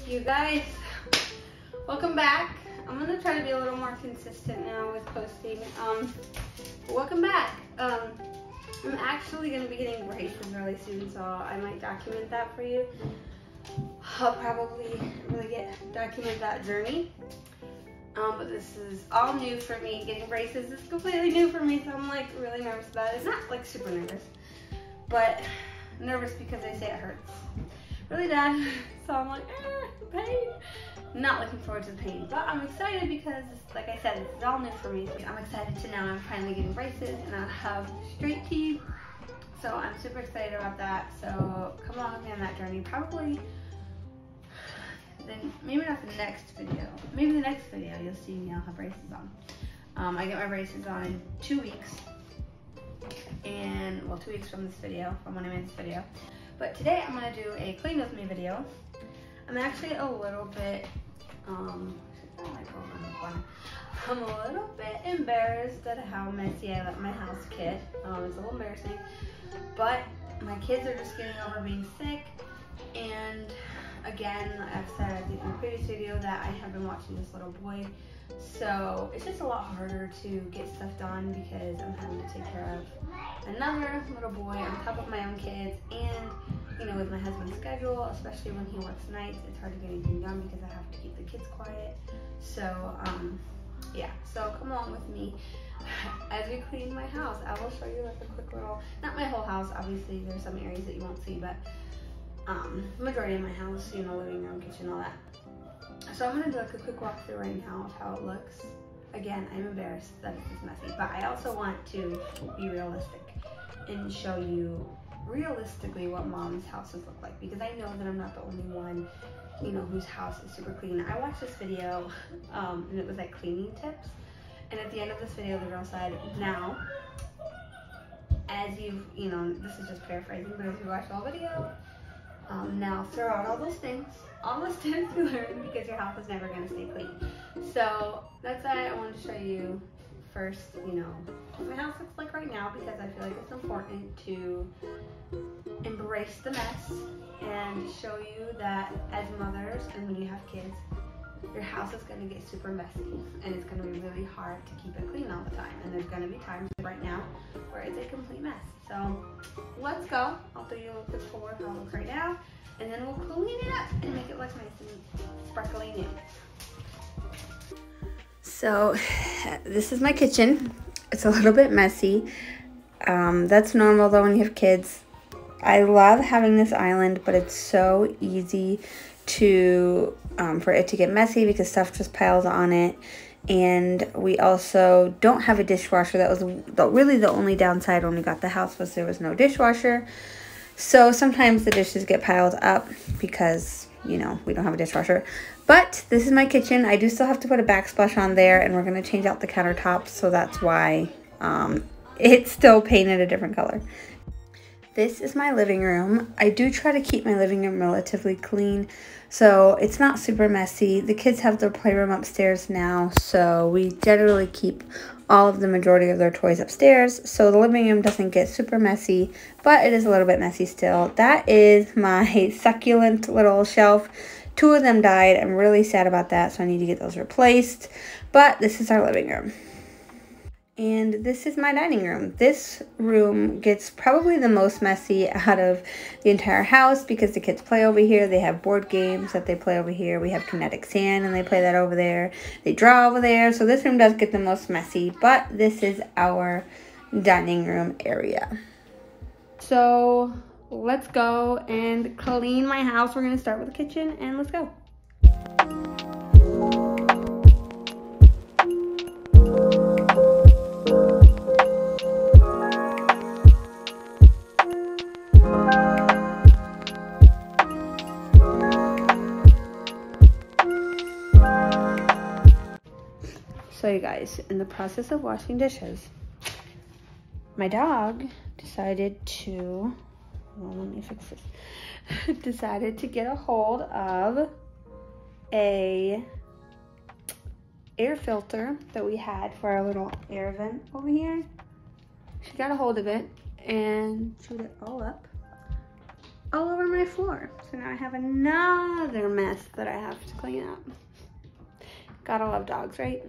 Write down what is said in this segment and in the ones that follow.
You guys, welcome back. I'm gonna try to be a little more consistent now with posting. Welcome back. I'm actually gonna be getting braces really soon, so I might document that for you. I'll probably really document that journey. But this is all new for me. Getting braces is completely new for me, so I'm like really nervous about it. Not like super nervous, but nervous because they say it hurts really bad. So I'm like, pain. Not looking forward to the pain, but I'm excited because, like I said, this is all new for me. I'm excited to know I'm finally getting braces and I have straight teeth. So I'm super excited about that. So come along with me on that journey. Probably, then maybe not the next video. Maybe the next video you'll see me. I'll have braces on. I get my braces on in 2 weeks, and well, 2 weeks from this video, from when I made this video. But today I'm gonna do a clean with me video. I'm actually a little bit, I'm a little bit embarrassed at how messy I let my house get. It's a little embarrassing, but my kids are just getting over being sick. And again, I've said I think in the previous video that I have been watching this little boy. So it's just a lot harder to get stuff done because I'm having to take care of another little boy on top of my own kids, and you know, with my husband's schedule, especially when he works nights, it's hard to get anything done because I have to keep the kids quiet. So yeah, so come along with me as we clean my house. I will show you like a quick little, not my whole house, obviously there's some areas that you won't see, but majority of my house, you know, living room, kitchen, all that. So I'm gonna do like a quick walkthrough right now of how it looks. Again, I'm embarrassed that it's this messy, but I also want to be realistic and show you realistically what mom's houses look like, because I know that I'm not the only one, you know, whose house is super clean. I watched this video, and it was like cleaning tips, and at the end of this video, the girl said, now, as you know, this is just paraphrasing, but as you watch the whole video, now throw out all those tips you learned, because your house is never going to stay clean. So that's why I wanted to show you first, you know, what my house looks like right now, because I feel like it's important to embrace the mess and show you that as mothers and when you have kids, your house is going to get super messy and it's going to be really hard to keep it clean all the time. And there's going to be times right now where it's a complete mess. So let's go. I'll do you a little quick forward how it looks right now, and then we'll clean it up and make it look nice and sparkly new. So this is my kitchen. It's a little bit messy. That's normal though when you have kids. I love having this island, but it's so easy to for it to get messy because stuff just piles on it. And we also don't have a dishwasher. That was really the only downside when we got the house, was there was no dishwasher. So sometimes the dishes get piled up because, you know, we don't have a dishwasher. But this is my kitchen. I do still have to put a backsplash on there, and we're going to change out the countertops, so that's why it's still painted a different color. This is my living room. I do try to keep my living room relatively clean, so it's not super messy. The kids have their playroom upstairs now, so we generally keep all of the majority of their toys upstairs, so the living room doesn't get super messy, but it is a little bit messy still. That is my succulent little shelf. 2 of them died. I'm really sad about that, so I need to get those replaced. But this is our living room. And this is my dining room. This room gets probably the most messy out of the entire house because the kids play over here. They have board games that they play over here. We have kinetic sand and they play that over there. They draw over there. So this room does get the most messy, but this is our dining room area. So let's go and clean my house. We're gonna start with the kitchen, and let's go. So you guys, in the process of washing dishes, my dog decided to, well, let me fix this, decided to get a hold of a air filter that we had for our little air vent over here. She got a hold of it and chewed it all up. all over my floor. So now I have another mess that I have to clean up. Gotta love dogs, right?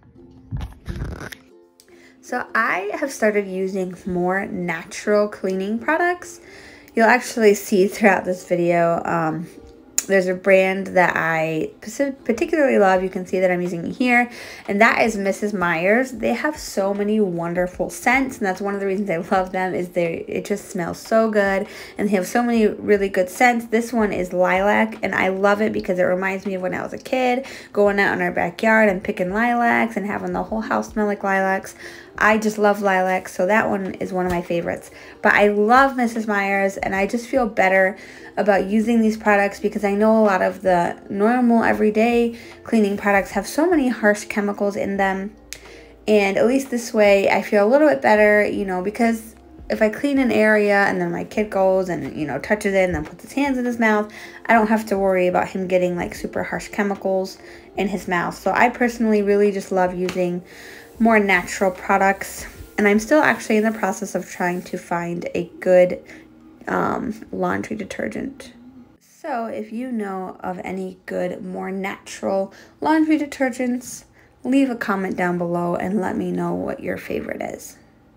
So I have started using more natural cleaning products. You'll actually see throughout this video, there's a brand that I particularly love. You can see that I'm using it here, and that is Mrs. Meyer's. They have so many wonderful scents, and that's one of the reasons I love them, is it just smells so good, and they have so many really good scents. This one is lilac, and I love it because it reminds me of when I was a kid, going out in our backyard and picking lilacs and having the whole house smell like lilacs. I just love lilac, so that one is one of my favorites. But I love Mrs. Meyer's, and I just feel better about using these products because I know a lot of the normal everyday cleaning products have so many harsh chemicals in them. And at least this way I feel a little bit better, you know, because if I clean an area and then my kid goes and, you know, touches it and then puts his hands in his mouth, I don't have to worry about him getting like super harsh chemicals in his mouth. So I personally really just love using more natural products, and I'm still actually in the process of trying to find a good laundry detergent. So if you know of any good, more natural laundry detergents, leave a comment down below and let me know what your favorite is.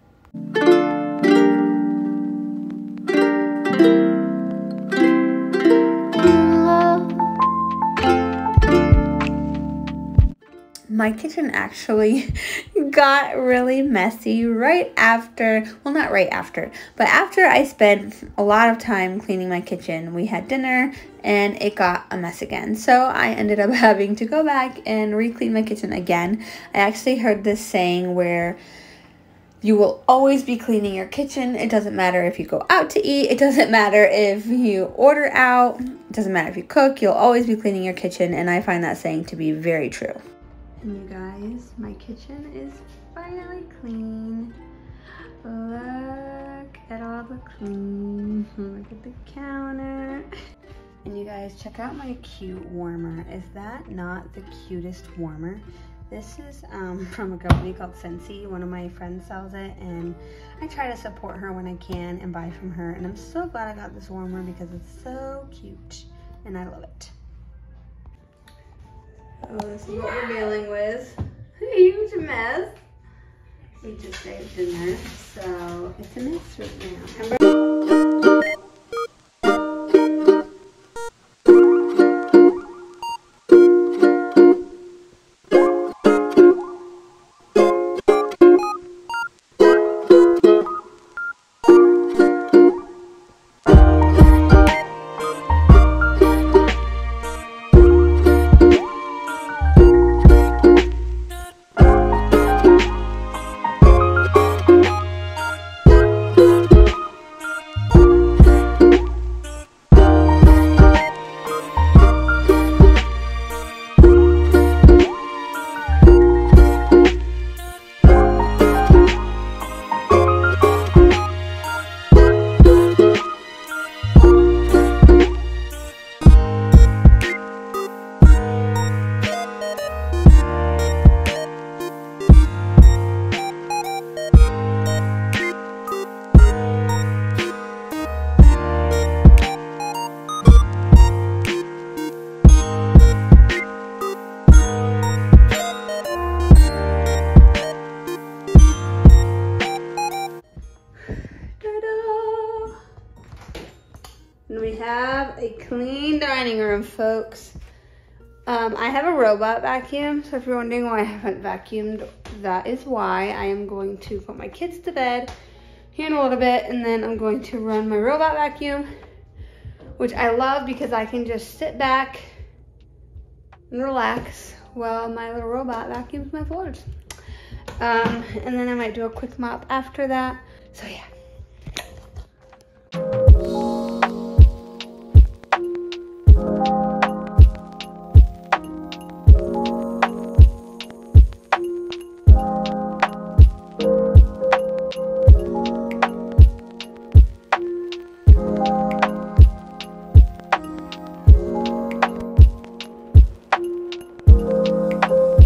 My kitchen actually got really messy right after, well, not right after, but after I spent a lot of time cleaning my kitchen. We had dinner and it got a mess again. So I ended up having to go back and re-clean my kitchen again. I actually heard this saying where you will always be cleaning your kitchen. It doesn't matter if you go out to eat. It doesn't matter if you order out. It doesn't matter if you cook. You'll always be cleaning your kitchen, and I find that saying to be very true. And you guys, my kitchen is finally clean. Look at all the clean. Look at the counter. And you guys, check out my cute warmer. Is that not the cutest warmer? This is from a company called Scentsy. One of my friends sells it, and I try to support her when I can and buy from her. And I'm so glad I got this warmer because it's so cute and I love it. Oh, this is what we're dealing with. A huge mess. We just saved dinner, so it's a mess right now. And we have a clean dining room, folks. I have a robot vacuum, so if you're wondering why I haven't vacuumed, that is why. I am going to put my kids to bed here in a little bit, and then I'm going to run my robot vacuum, which I love because I can just sit back and relax while my little robot vacuums my floors. And then I might do a quick mop after that. So yeah.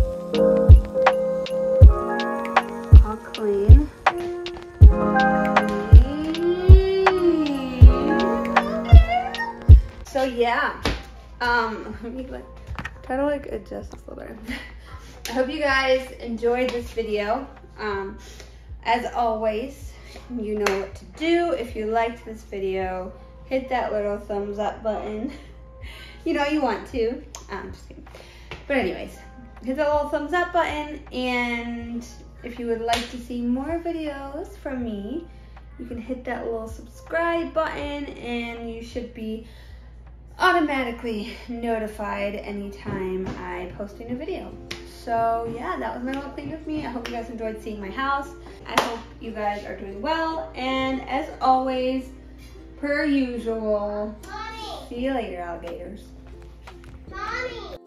Clean. So yeah, let me try to adjust this a little bit. I hope you guys enjoyed this video. As always, you know what to do. If you liked this video, hit that little thumbs up button. You know you want to. Just kidding. But anyways, hit the little thumbs up button, and if you would like to see more videos from me, you can hit that little subscribe button, and you should be automatically notified anytime I post a new video. So yeah, that was my little clean with me. I hope you guys enjoyed seeing my house. I hope you guys are doing well, and as always, per usual, Mommy. See you later, alligators. Mommy.